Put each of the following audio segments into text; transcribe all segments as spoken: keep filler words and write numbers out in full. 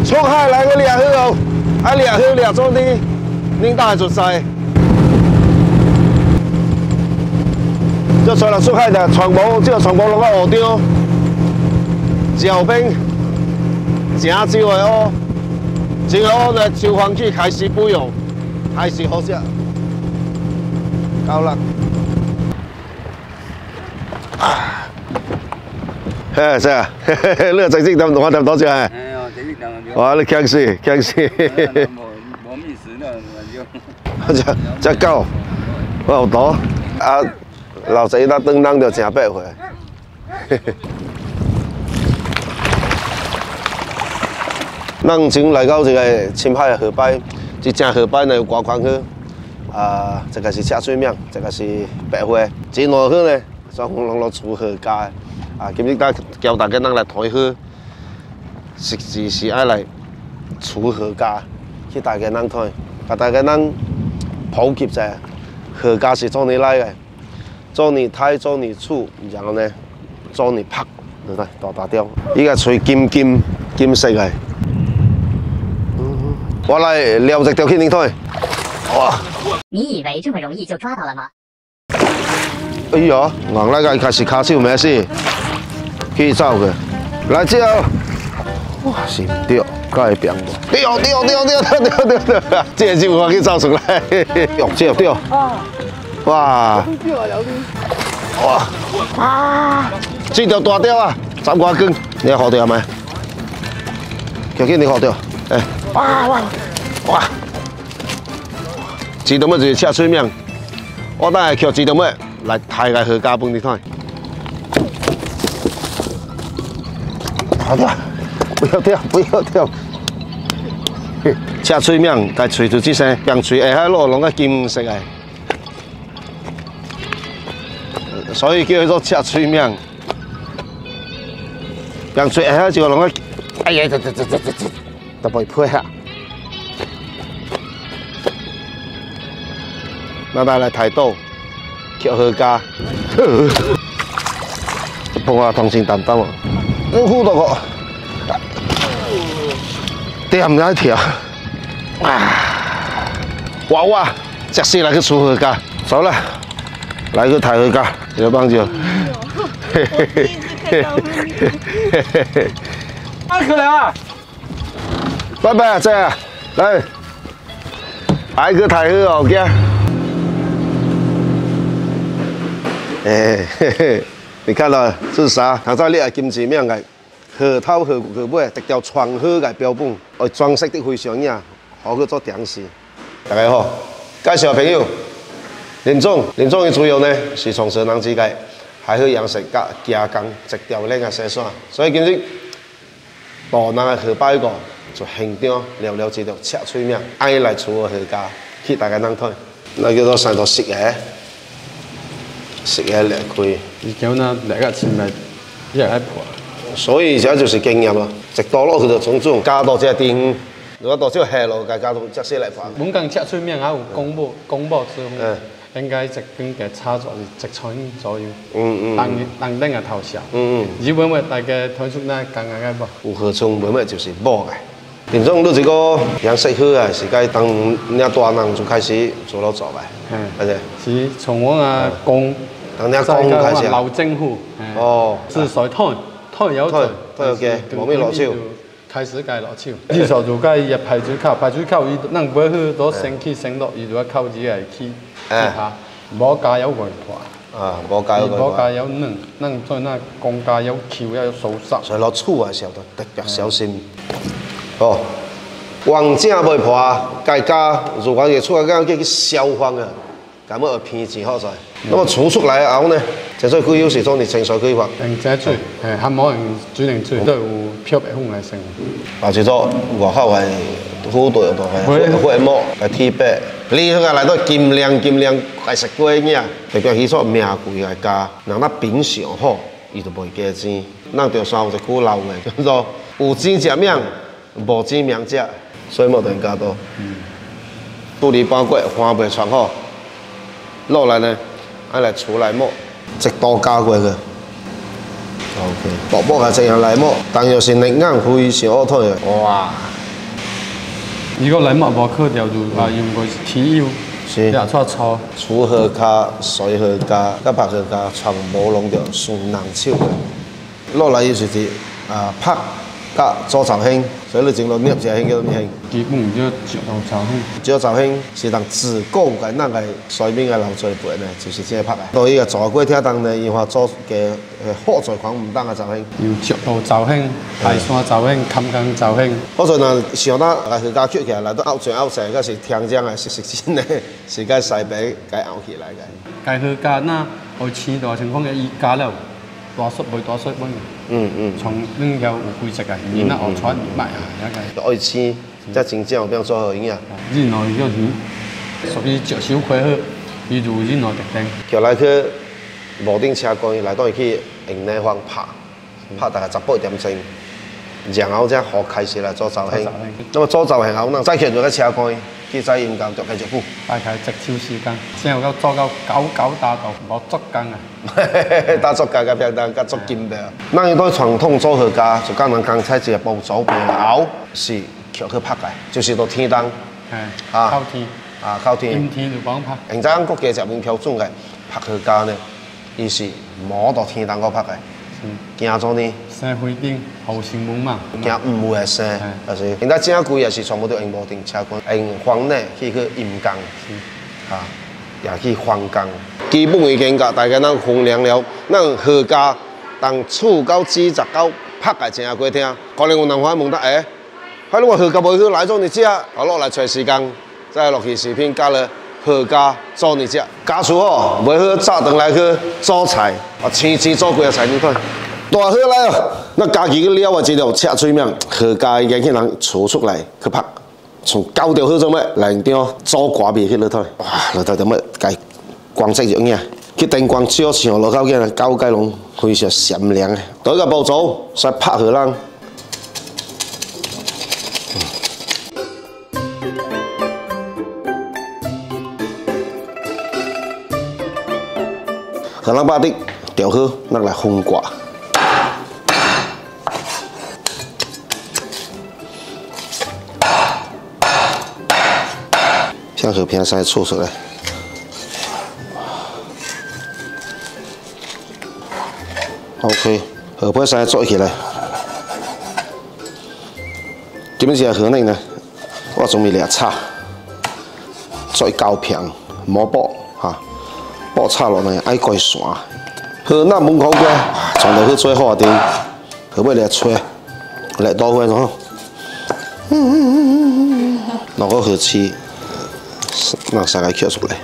出海来个掠好哦，啊掠好掠做呢，恁大会出师。这出来出海的全部，这个全部拢个河钓，脚边正少的哦，这个哦呢收放起开始不用，开始好食，够啦。啊！ 嘿，是啊，嘿嘿嘿，你正式點同我點多少啊？哎呀，正式點哇，你強勢，強勢。冇冇意思啦，唔要。只只狗，我好多啊，老仔那燈籠就成百回。咱前來到這個青海的河擺，這正河擺呢有掛款去，啊，這個是赤水麵，這個是白花，這兩個呢，全部攏落出河家。 啊，今日大教大家咱來睇好，是是是愛來除河家，去大家咱睇，把大家咱普及者，河家是從哪來嘅？從你太，從你粗，然後呢，從你拍，對唔對？大大條，依個隨金金金色嘅。我來撩隻條去你睇，哇！ 你以為這麼容易就抓到了嗎？ 哎呀，硬來個開始卡手咩事？ 去走嘅，來接哦！哇，是唔對，該變無。對對對對對對對對，這就我去走出來，用接對。哇！哇！啊！這條大條啊，十外斤，你學到未？條筋你學到？誒！哇哇哇！知道乜就赤水麵，我等下叫知道乜來抬個河家飯你睇。 好的，不要跳，不要跳。赤水麵，該吹出這聲，讓吹下海落攏個金色嘅，所以叫做赤水麵。讓吹下海就攏個，哎呀，這這這這這這，都不會配合。那咱來抬刀，叫河家，碰我同情擔當啊！ 我呼到我，掂咗一條，啊！哇哇，直接嚟去除河家，走啦，嚟去抬河家，有幫助。嘿嘿嘿嘿嘿嘿嘿。阿可良啊，拜拜啊，姐，來，嚟去抬河哦，嘅。哎嘿嘿。 你看到這是啥？頭先你係金字面嘅河頭河河尾，一條川河嘅標本，我裝飾得非常靚，好去做點心。大家好，介紹朋友，林總，林總嘅主要呢是從事人之界，還去養殖加加工，直條靚嘅生產。所以今日大南嘅河擺個就現場聊聊這條赤水麵，愛來除河家，去大家能睇，那叫做上到食嘅。 食嘢裂開， 而家呢裂個前面一係破， 所以而家就是經驗咯。直到落去就種種加到隻店，如果到少下落，加加到隻些嚟發。 本港赤水麵還有公布公布之後，應該一斤嘅差咗一千左右。嗯嗯。當當頂嘅頭小。嗯嗯。日本話大家推出呢剛剛嘅噃。 有何從本咩就是冇嘅。林總，你這個養殖好啊，是該當你大人就開始做到做嘅。 嗯。 係咪？ 是從我啊公。 等你講開始老政府哦， 是水退退有退， 退有嘅，冇咩落手。 開始計落手，至少就計入排水口，排水口伊咱唔會去到升起升落，伊就要靠自己嚟起其他，冇加油外破。 啊，冇加油外破。 冇加油嫩，咱做那公加油球要收實。 所以落醋嘅時候就特別小心。哦，黃正未破，該加如果嘅醋啊，叫佢消防啊。 咁啊片子好在，咁啊儲出來後呢，就所以佢有時裝啲清水區法。 用這水，係還冇用煮冷水，都有漂白風來生。 啊，就做外口係好多都係灰膜係鐵白，你佢來到金亮金亮係食過嘢，特別起初名貴係加，人那品上好，伊就袂加錢。咱條山有一句老嘅，叫做有錢食命，無錢命食，所以冇得加多。處理包裹花袂傳好。 落來呢，愛來除來膜，直刀加過嘅。OK，薄薄係直樣來膜，但又是力硬非常好睇嘅。哇！ 如果你冇冇去掉就啊用個豉油， 是又出醋， 粗荷加水荷加甲白荷加全部弄着順人手嘅。落嚟就是啊拍甲做雜興，所以你整到捏只興叫咩興？ 基本就食到炒興。 做雜興是當自古嘅那個水面嘅流水盤呢，就是這拍嘅。到伊個做過聽當呢，因為做嘅好在款唔當嘅雜興。 要食到炒興，大山炒興，冚江炒興。 好在嗱，想得啊佢家缺起來都拗上拗成，嗰時聽將係食食先呢，是該西北該拗起來嘅。 該去加那我黐到情況嘅伊加了。多水袂多水分， 嗯嗯， 從恁有有幾隻嘅，然後學出賣啊，一個。 愛青，即真正變做好影啊。 日內叫魚，屬於石小塊好，伊就日內特定。 叫來去無頂車關，來到去營內方拍，拍大概十八點鐘，然後才學開始來做造型。咁啊做造型後，咱再去做個車關，去再研究就繼續補。 大概直超時間，之後到做到九九打到冇足工啊。 打足架嘅片單，甲足金的。咱對傳統組合家，就講咱剛才一個步驟背後是橋去拍嘅，就是到天燈。 係。啊。靠天。 啊，靠天。 天天就講拍。 現在國家入面標準嘅拍客家呢，伊是摸到天燈嗰拍嘅。嗯。驚咗呢？生灰頂，後成門嘛。驚唔會係生，就是現在正規也是全部都用無定車關，用黃呢去去陰工，啊，也去翻工。基本已經甲大家咱衡量了，咱客家當厝到煮十九拍個正過聽，可能有人會問得誒，喺你話客家無去來做你食，我落來找時間，再落去視頻加了客家做你食。假如哦，袂好早頓來去做菜，啊，青青做幾個菜你看，大好來哦，那家己個料啊，一條赤水面，客家已經去人炒出來去拍，從九條好做咩，兩條做掛面去落去，哇，落去點乜計？光色就影，佢燈光照上落口嘅，九雞龍非常閃亮嘅。第一個步驟，先拍荷蘭。荷蘭把啲調好，拿來烘掛。將荷片先搓出來。OK， 荷片先做起來。點樣是荷呢呢？我準備兩叉，做高片，冇薄嚇，薄叉落嚟愛蓋散。荷那門口嘅，從頭去最好啲，荷尾嚟吹，嚟多分鐘。攞個荷絲，拿三個撅出來。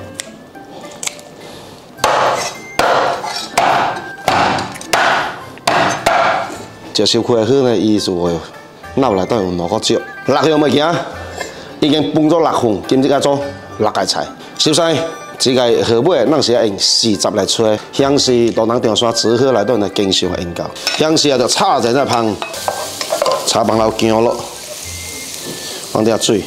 這小塊荷呢，伊就會撈來都用兩個椒，辣香物件已經崩咗辣紅，今次加做辣芥菜。小細，這個荷尾咱是用四汁來吹，香是到咱長山煮好來都係經常用到。香是啊，就炒在那旁，炒旁老薑咯，放點水，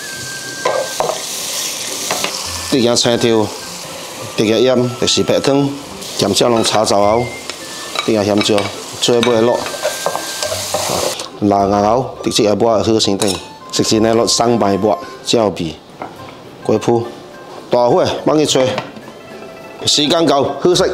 啲件青條，啲件鹽就是白湯，鹹椒攏炒走後，啲件鹹椒最尾落。辣牛直接一把好先定，直接呢落三百把椒皮、桂鋪，大火幫佢吹，時間夠，好食，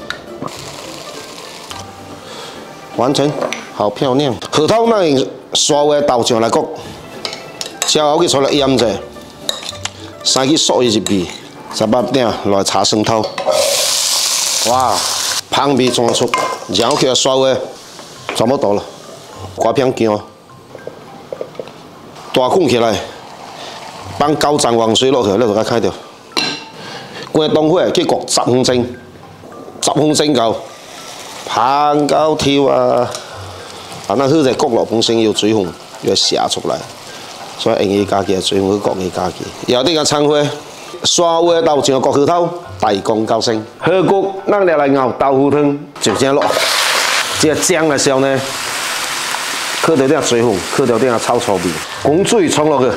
完成，好漂亮。荷頭咱用刷嘅豆漿來焗，之後佢出來醃者，先去嗦伊一味，十八點來炒生頭，哇，香味裝出，然後佢刷嘅全部到了。掛片薑，大滾起來，放九層黃水落去，你就該開掉。關東火去焗十分鐘，十分鐘夠，香到跳啊！啊，那好在焗落本身要水分要射出來，所以用伊家己嘅水分去焗伊家己。有啲個餐會，刷鍋豆漿焗荷頭，大功告成。荷焗咱嚟來熬豆腐湯，就這樣落。這個醬嘅時候呢？摳到啲水分，摳到啲臭臭味，滾水沖落去，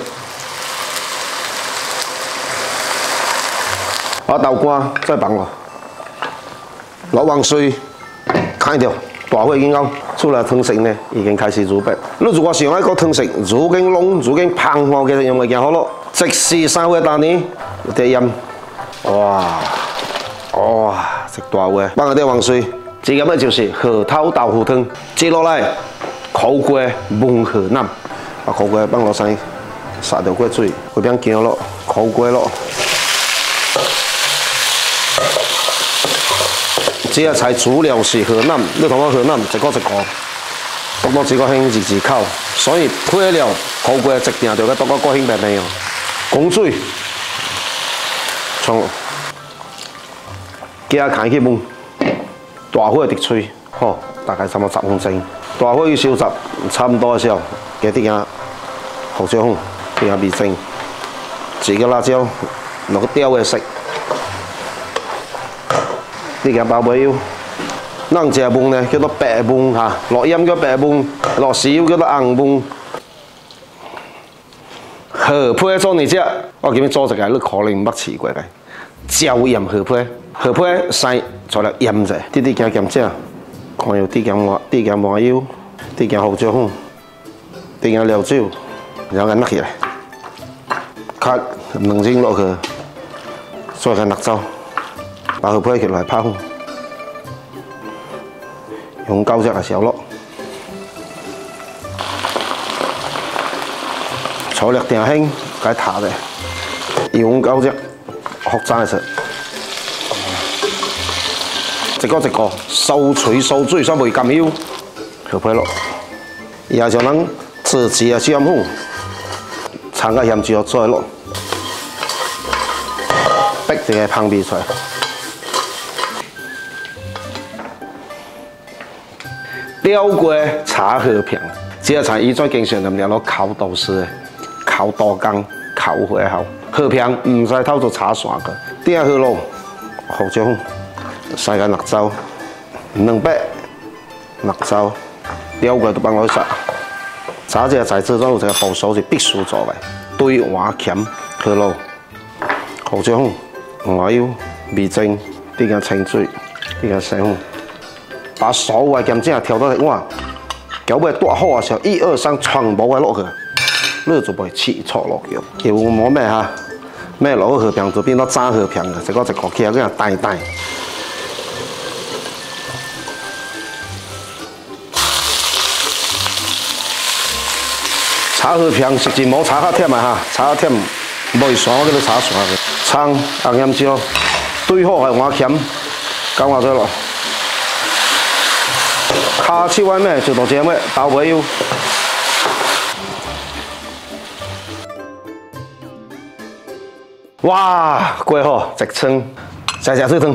把豆乾再放落，落黃水，開掉，大火已經夠。 出来汤色呢，已經開始煮白。你如果想要個湯色煮緊濃、煮緊香，我其實用嘅件好咯。即時三回大呢，啲鹽，哇哇，食大碗，放啲黃水。這個呢就是河頭豆腐湯。接落嚟，烤過燜河南，把烤過放落上，撒條過水，嗰邊姜咯，烤過咯。這個菜主料是河南，你同我河南一個一個，獨獨一個興自自烤，所以配料烤過一定就要獨個個興白白哦。滾水，從加開去燜，大火滴吹，好，大概差唔多十分鐘。大火要燒汁，差唔多嘅時候，加啲嘅胡椒粉，啲嘅味精，自己辣椒，落個雕嘅色。啲嘅爆尾腰，咱食燜呢叫做白燜嚇，落鹽叫白燜，落豉油叫做紅燜。河皮做呢只，我叫你做一個，你可能捌試過嘅，椒鹽河皮，河皮生做了鹽者，啲啲嘅鹹醬，看有啲嘅麻，啲嘅麻油，啲嘅胡椒粉，啲嘅料酒，然後攞起來，卡兩蒸落去，再個辣椒。把河皮起來泡，用高隻嘅小落，炒略定輕，解塔嘅，用高隻學齋食，一個一個收水收水，所以袂咁油，河皮落，然後就能自己嘅椒粉，參個鹽椒再落，逼啲嘅香味出來。雕過炒河片，這個菜伊最經常就攞攞烤豆絲，烤多羹，烤回後。河片唔使偷做炒散嘅，點去咯，胡椒粉，洗個辣椒，兩百辣椒，雕過都幫我殺。炒這個菜之中有一個步數是必須做嘅，對碗鉗去咯，胡椒粉、麻油、味精，啲個清水，啲個生粉。把所有嘅鹹醬調到嚟碗，搞尾剁好嘅時候，一二三全部嘅落去，你就袂起錯落去。叫冇咩嚇，咩落去河片就變到炸河片嘅，一個一個起來咁樣帶帶。炒河片實際冇炒較忝啊嚇，炒較忝袂散嗰啲炒散嘅。葱、紅鹽椒對好嘅碗鉗，咁我再落。下次碗咩就到這咩豆尾油，哇，過好直稱，食食水湯，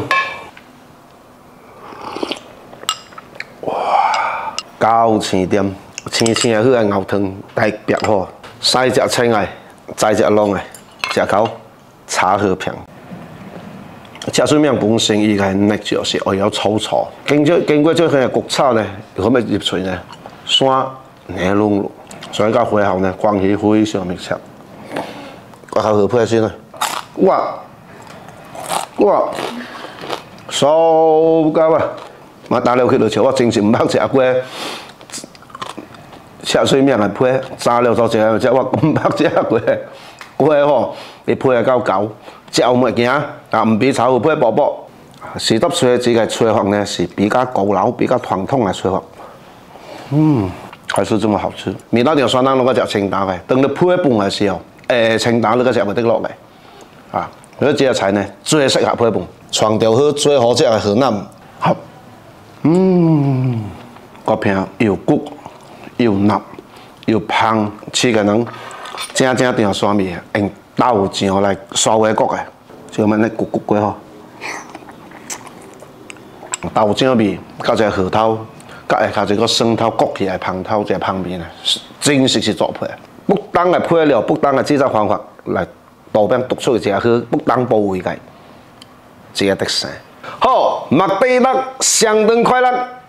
哇，夠鮮點，鮮鮮嘅嗰個牛湯特別好，細隻青嘅，大隻龍嘅，隻口炒河片。食水麵本身伊係呢就是愛有粗粗，經過經過這個焗炒呢，可唔可以入嘴呢？酸黏濃濃，所以個回後呢關係非常密切。個後河皮先啦，哇哇，sau夠啊！我打了佢就朝我正時唔捌食過食水麵嘅皮，炸了就食食我唔捌食過，過好你皮係夠厚。食物件啊，唔比炒河皮薄薄，是得水這個脆法呢是比較高樓、比較傳統嘅脆法。嗯，還是這麼好吃。味道就相當嗰個隻清淡嘅，等你配一半嘅時候，誒清淡你個食物得落嚟。啊，呢隻菜呢最適合配一半，傳調好最好食嘅河南。好，嗯，個片又焗又腍又香，吃個人正正定酸味嘅。豆醬來稍微焗嘅，就咁樣焗焗過吼。豆醬味加隻河頭，加下一個生頭焗起來香頭，這香味呢，真實是做配。不當嘅配料，不當嘅製作方法來導邊獨出嘅好，不當保衛嘅，這個特色。好，麥地樂相當快樂。